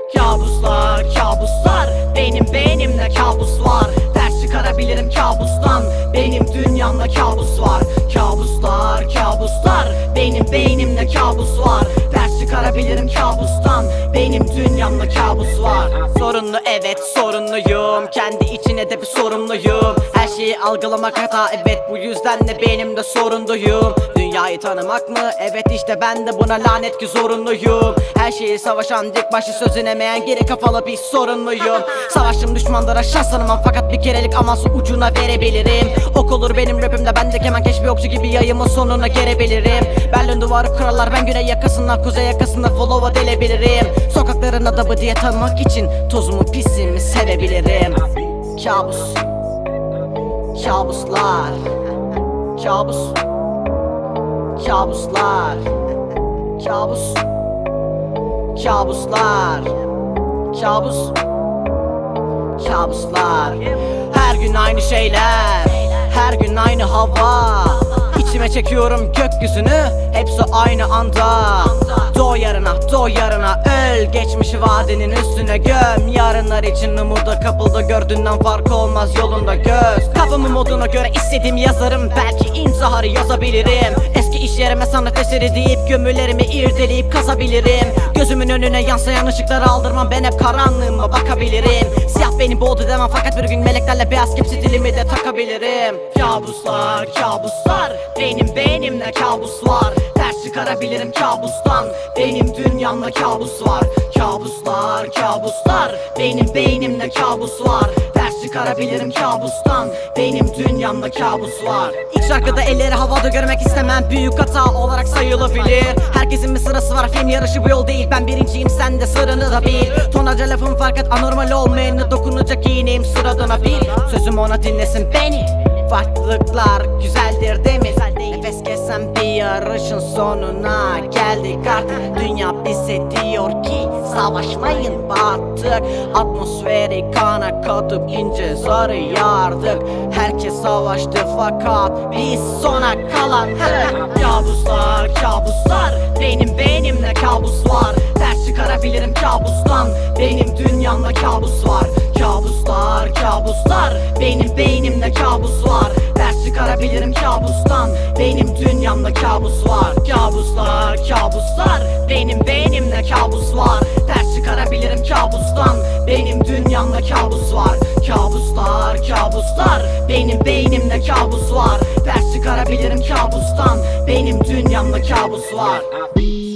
Kabuslar, kabuslar, benim beynimde kabus var. Ders çıkarabilirim kabustan, benim dünyamda kabus var. Kabuslar, kabuslar, benim beynimde kabus var. Ders çıkarabilirim kabustan, benim dünyamda kabus var. Sorunlu, evet sorunluyum, kendi içine de bir sorumluyum. Her şeyi algılamak hata, evet bu yüzden de benim de sorunduyum. Dünyayı tanımak mı? Evet işte ben de buna lanet ki zorunluyum. Her şeyi savaşan, dik başı söz dinlemeyen geri kafalı bir sorunluyum. Savaştım düşmanlara şans tanımam, fakat bir kerelik aması ucuna verebilirim. Ok olur benim rapimde, ben de kemenkeş bir okçu gibi yayımın sonuna gelebilirim. Berlin duvarı kurallar, ben güney yakasından kuzey yakasında follow'a delebilirim. Sokakların adabı diye tanımak için tozumu pisimi sevebilirim. Kabus, kabuslar, kabus, kabuslar, kabus, kabuslar, kabus, kabuslar. Her gün aynı şeyler, her gün aynı hava. İçime çekiyorum gökyüzünü, hepsi aynı anda. Doğ yarına, doğ yarına, öl geçmişi vadenin üstüne göm. Yarınlar için umuda kapıldı, gördüğünden farkı olmaz yolunda göz. Kafamın moduna göre istediğimi yazarım, belki intiharı yazabilirim. Eski iş yerime sanat eseri deyip gömülerimi irdeleyip kazabilirim. Gözümün önüne yansıyan ışıkları aldırmam, ben hep karanlığıma bakabilirim. Siyah beni boğdu demem, fakat bir gün meleklerle beyaz kepsi dilimi de takabilirim. Kabuslar, kabuslar, benim beynimde kabus var. Ders çıkarabilirim kabustan, benim dünyamda kabus var. Kabuslar, kabuslar, benim beynimde kabus var. Ders çıkarabilirim kabustan, benim dünyamda kabus var. İlk şarkıda elleri havada görmek istemem, büyük hata olarak sayılabilir. Herkesin bir sırası var, film yarışı bu yol değil. Ben birinciyim, sen de sıranı da bil. Tonlarca lafım fakat anormal olmayanı dokunacak iğneyim sıradına bil. Sözüm ona dinlesin beni, farklılıklar güzeldir demir. Nefes kesen bir yarışın sonuna geldik artık. Dünya bize diyor ki savaşmayın battık. Atmosferi kana katıp ince zarı yardık. Herkes savaştı fakat biz sona kalandık. Kabuslar, kabuslar, benim beynimde kabus var. Ders çıkarabilirim kabustan, benim dünyamda kabus var. Kabuslar, kabuslar, benim beynimde kabus var. Ders çıkarabilirim kabustan, benim dünyamda kabus var. Kabuslar, kabuslar, benim beynimde kabus var. Ders çıkarabilirim kabustan, benim dünyamda kabus var. Kabuslar, kabuslar, benim beynimde kabus var. Ders çıkarabilirim kabustan, benim dünyamda kabus var.